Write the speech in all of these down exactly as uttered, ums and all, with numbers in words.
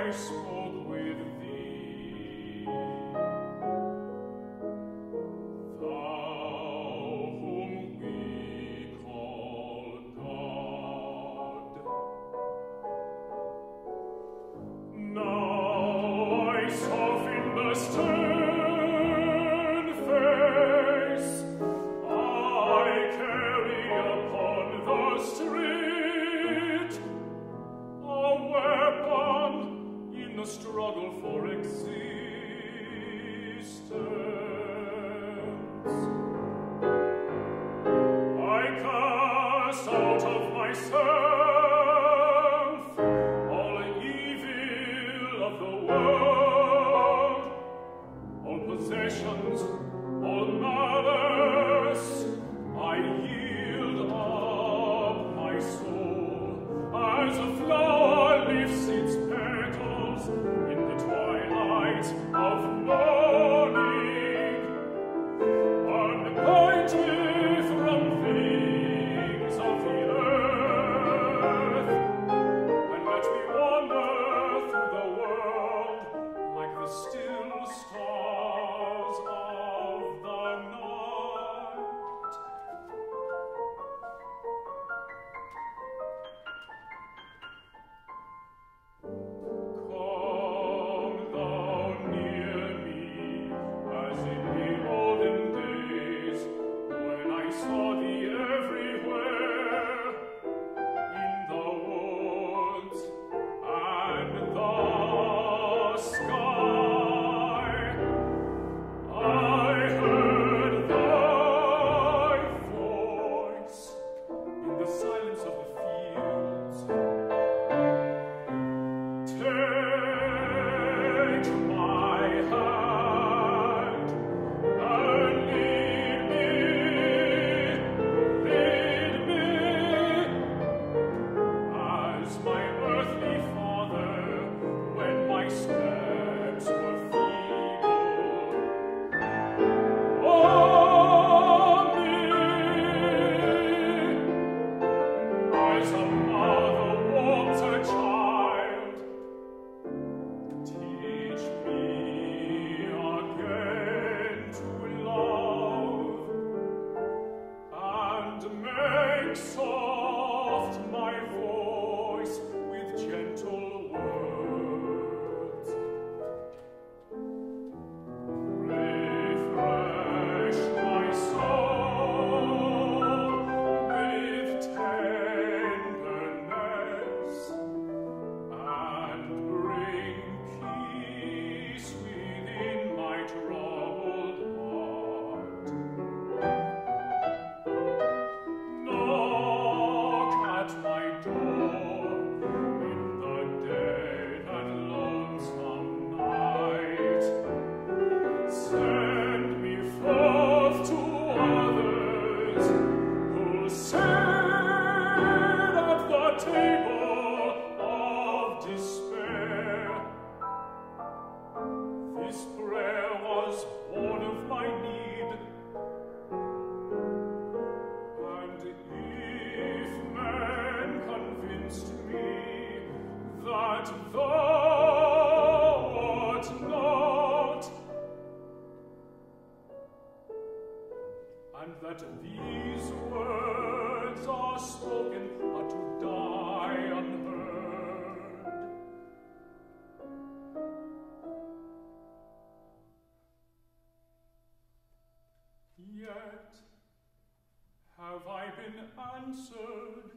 Answered,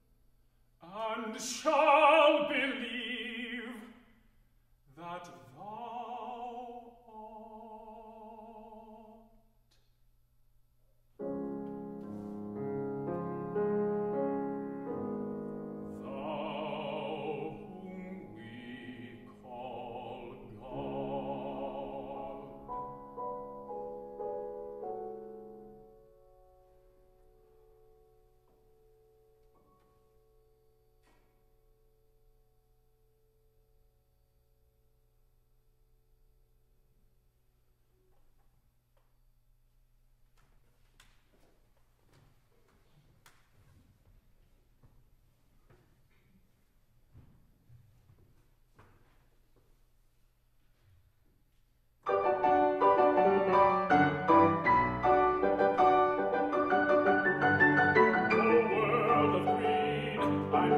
and shall believe that thou art. Thou whom we call God.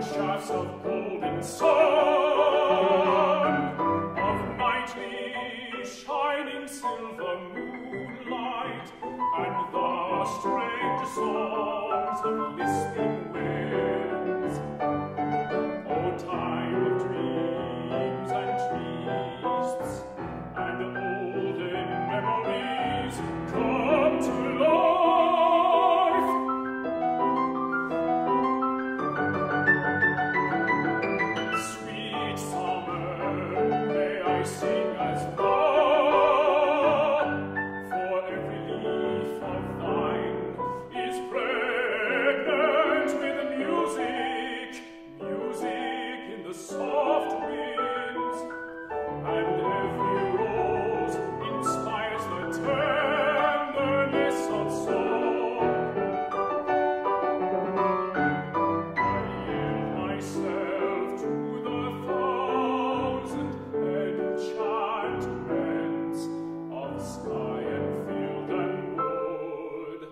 and shafts of golden sun, of nightly shining silver moonlight, and the strange songs of lisping winds. O time of dreams and feasts, and olden memories come to life. Sweet summer, may I sing as thou, for every leaf of thine is pregnant with music, music in the soft winds, and every rose inspires the tenderness of song. I yield myself to the thousand enchantments of sky and field and wood,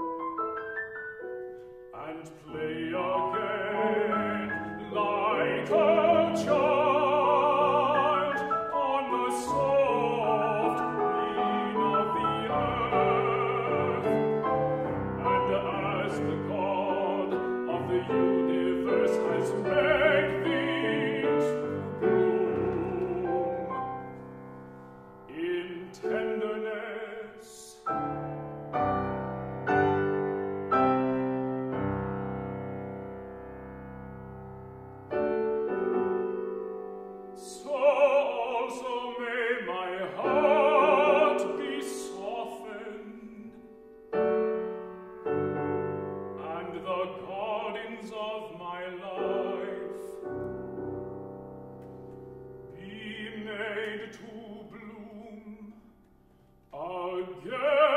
and play again like a child on the soft green of the earth. And as the God of the universe has made thee to bloom in tenderness, so also may my heart be softened, and the gardens of my life be made to bloom again.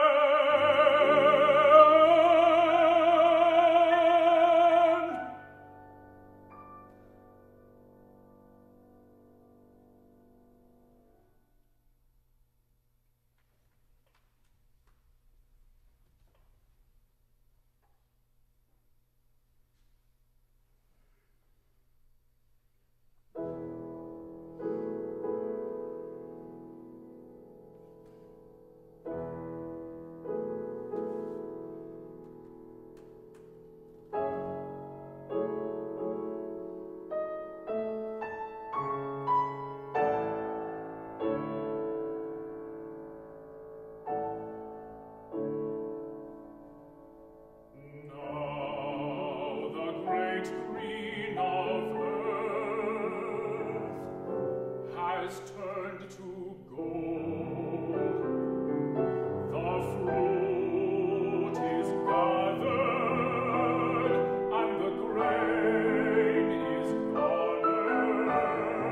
Now the great green of earth has turned to gold. The fruit is gathered, and the grain is garnered.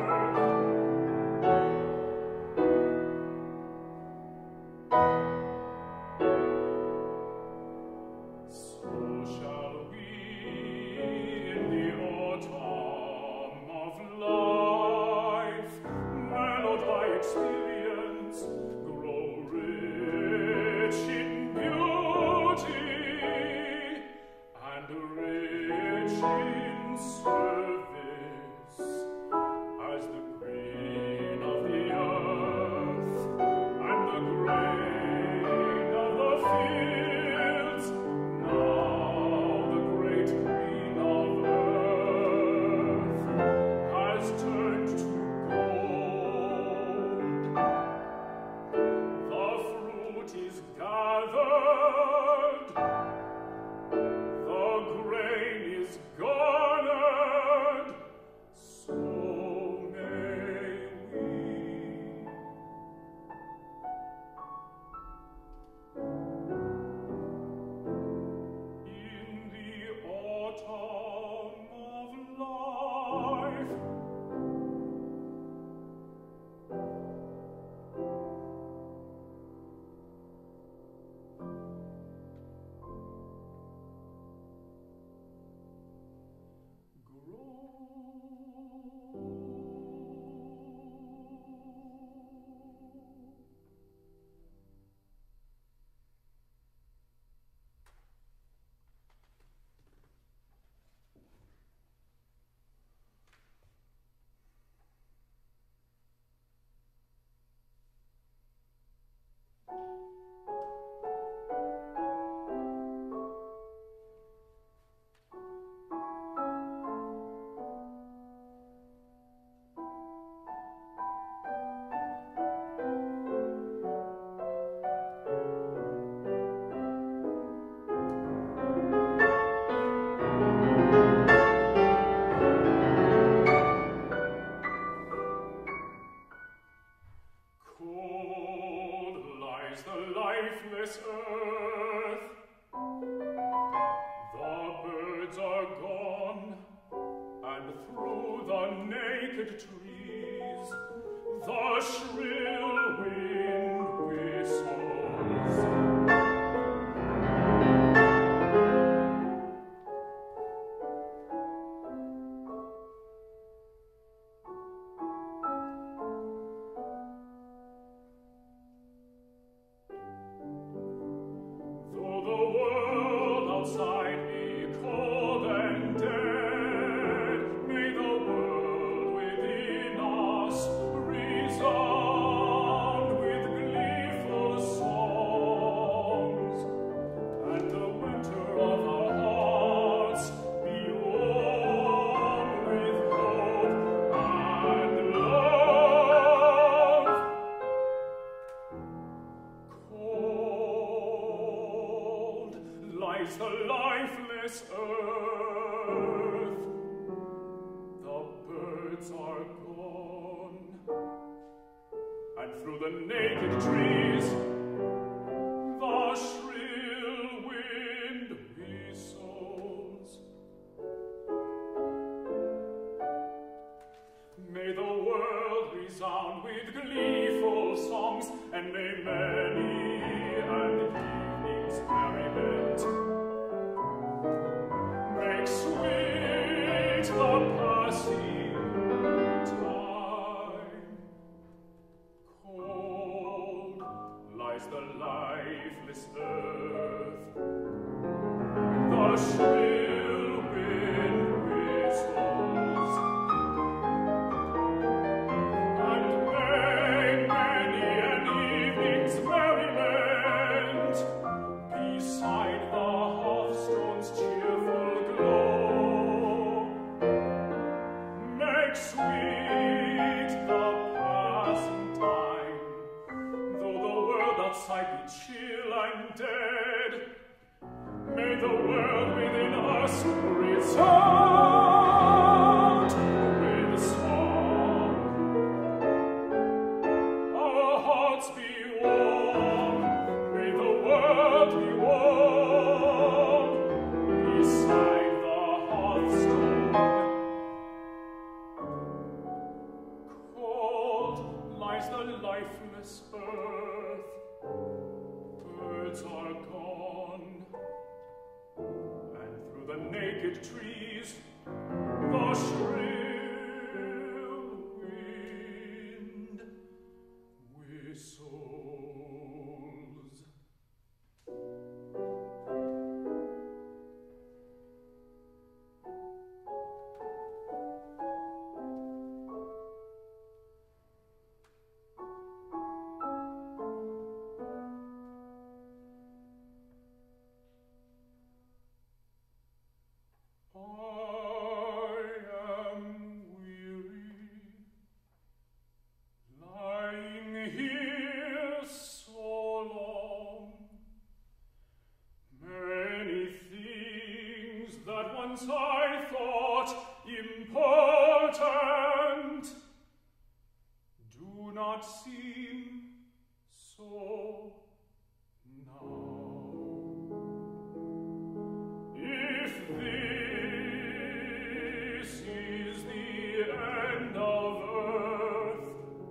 So shall we in the autumn of life, mellowed by experience, grow rich in beauty and rich in service, as the green of the earth and the grain of the fields. Now the great green of earth has turned to gold. The fruit is gathered, the grain is garnered. naked trees, the shrill wind whistles. Though the world outside be cold and dead, may the world within us resound with gleeful songs, and the winter of our hearts be warm with hope and love. Cold lies the lifeless earth, the birds are gone, and through the naked trees the shrill wind whistles. May the world resound with gleeful songs, and may many an evening's merriment make sweet the passing time. Cold lies the lifeless earth, the shrill wind whistles, and may many an evening's merriment beside the hearthstone's cheerful glow make sweet the passing time. Though the world outside be chill and dead, may the world within us resound with song. Our hearts be warm, may the world be warm beside the hearthstone. Cold lies the lifeless earth, birds are gone, and through the naked trees the shrill wind whistles. I am weary, lying here so long. Many things that once I thought important do not seem so now. If this is the end of earth,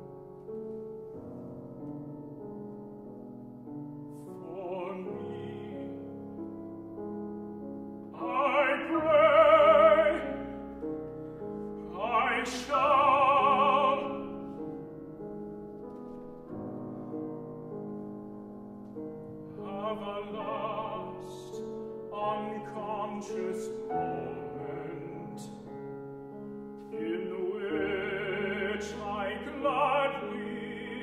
for me, I pray I shall have a last unconscious moment in which I gladly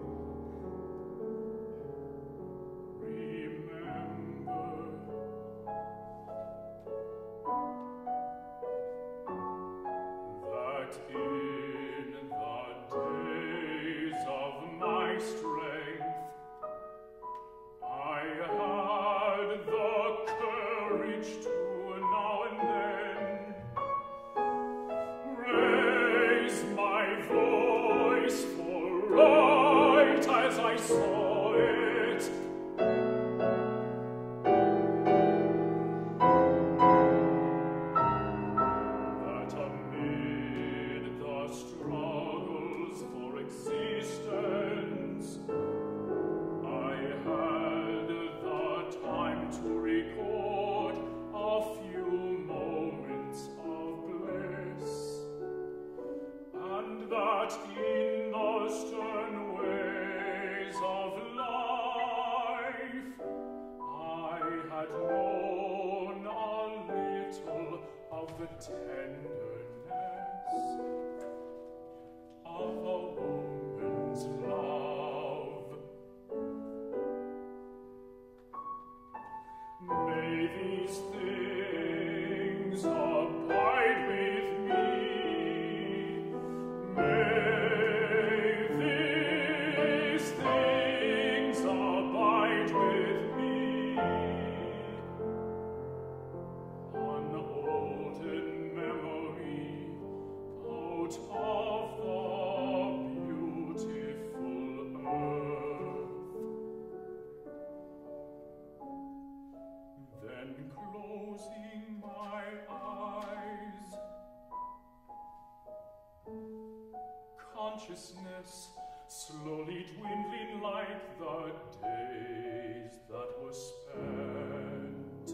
remember that in the days of my strength I had the courage to now and then raise my voice for right as I saw it. That amid tenderness of a woman's love. May these things abide with me. May these things abide with me. An olden memory out of the beautiful earth. Then closing my eyes, consciousness slowly dwindling like the days that were spent.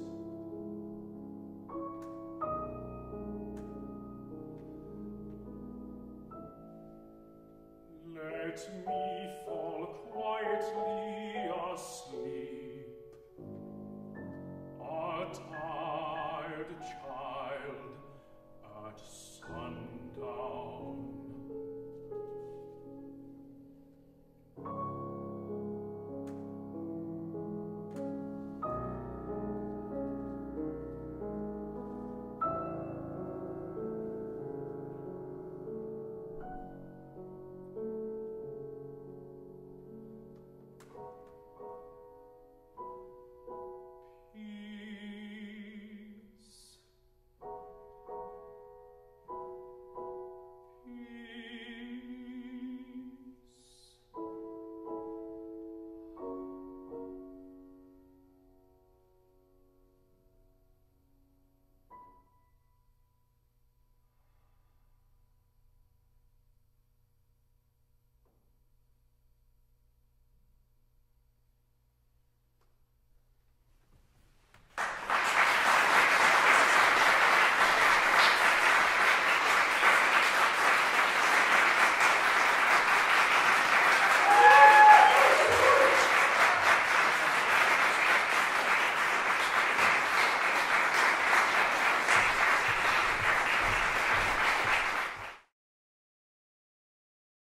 Let me fall quietly asleep.